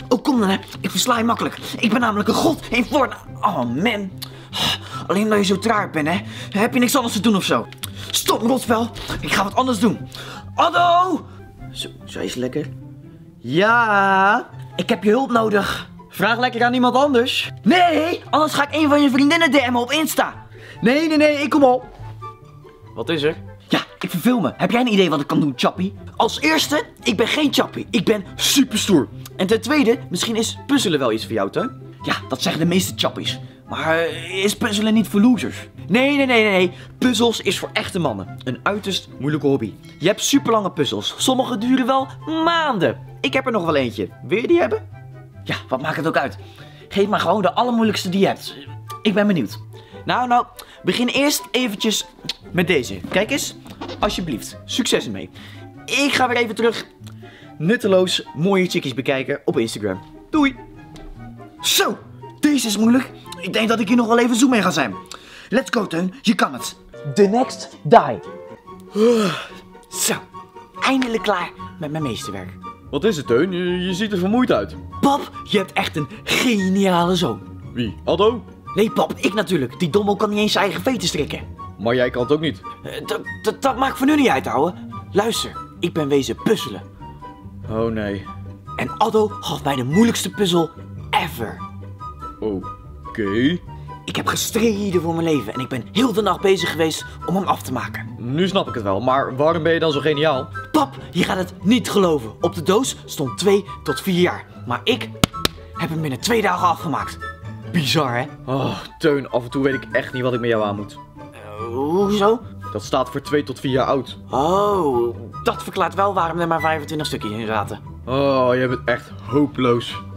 Oh, kom dan, hè. Ik versla je makkelijk. Ik ben namelijk een god in Fortnite. Oh, man. Alleen omdat je zo traag bent, hè. Heb je niks anders te doen of zo? Stop, rotspel. Ik ga wat anders doen. Addo! Zo, zij is lekker. Ja? Ik heb je hulp nodig. Vraag lekker aan iemand anders. Nee, anders ga ik een van je vriendinnen DM'en op Insta. Nee, ik kom op. Wat is er? Ja, ik verveel me. Heb jij een idee wat ik kan doen, Chappie? Als eerste, ik ben geen Chappie. Ik ben super stoer. En ten tweede, misschien is puzzelen wel iets voor jou, Teun? Ja, dat zeggen de meeste Chappies. Maar is puzzelen niet voor losers? Nee. Puzzels is voor echte mannen. Een uiterst moeilijke hobby. Je hebt super lange puzzels. Sommige duren wel maanden. Ik heb er nog wel eentje. Wil je die hebben? Ja, wat maakt het ook uit? Geef maar gewoon de allermoeilijkste die je hebt. Ik ben benieuwd. Nou, begin eerst eventjes met deze. Kijk eens, alsjeblieft. Succes ermee. Ik ga weer even terug nutteloos mooie chickies bekijken op Instagram. Doei! Zo, deze is moeilijk. Ik denk dat ik hier nog wel even zoet mee ga zijn. Let's go, Teun. Je kan het. The next die. Zo, eindelijk klaar met mijn meesterwerk. Wat is het, Teun? Je ziet er vermoeid uit. Pap, je hebt echt een geniale zoon. Wie? Addo? Nee, pap, ik natuurlijk. Die dommel kan niet eens zijn eigen veten strikken. Maar jij kan het ook niet. Dat maakt voor nu niet uit, ouwe. Luister, ik ben wezen puzzelen. Oh nee. En Addo gaf mij de moeilijkste puzzel ever. Oké. Ik heb gestreden voor mijn leven en ik ben heel de nacht bezig geweest om hem af te maken. Nu snap ik het wel, maar waarom ben je dan zo geniaal? Pap, je gaat het niet geloven. Op de doos stond 2 tot 4 jaar. Maar ik heb hem binnen 2 dagen afgemaakt. Bizar, hè? Oh, Teun, af en toe weet ik echt niet wat ik met jou aan moet. Hoezo? Dat staat voor 2 tot 4 jaar oud. Oh, dat verklaart wel waarom er maar 25 stukjes in zaten. Oh, jij bent echt hopeloos.